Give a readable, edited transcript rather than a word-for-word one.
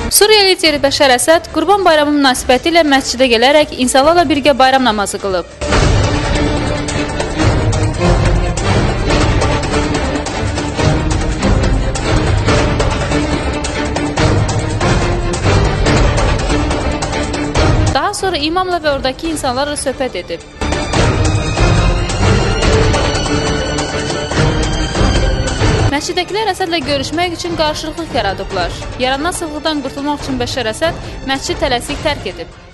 Suriya lideri Bəşər Əsəd Qurban Bayramı münasibətilə məscidə gələrək insanlarla birgə bayram namazı qılıb. Daha sonra imamla və oradakı insanlarla söhbət edib. Məsciddəkilər Əsədlə görüşmək üçün qarşılıqlıq yaradıblar. Yaranan sıxlıqdan qurtulmaq üçün Bəşər Əsəd məscid tələsik tərk edib.